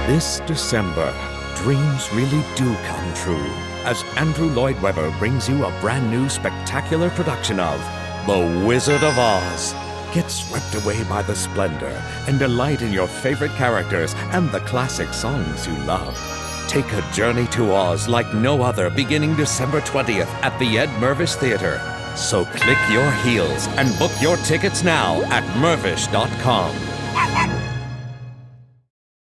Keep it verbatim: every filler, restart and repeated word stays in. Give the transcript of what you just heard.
This December, dreams really do come true as Andrew Lloyd Webber brings you a brand new spectacular production of The Wizard of Oz. Get swept away by the splendor and delight in your favorite characters and the classic songs you love. Take a journey to Oz like no other beginning December twentieth at the Ed Mirvish Theatre. So click your heels and book your tickets now at mirvish dot com.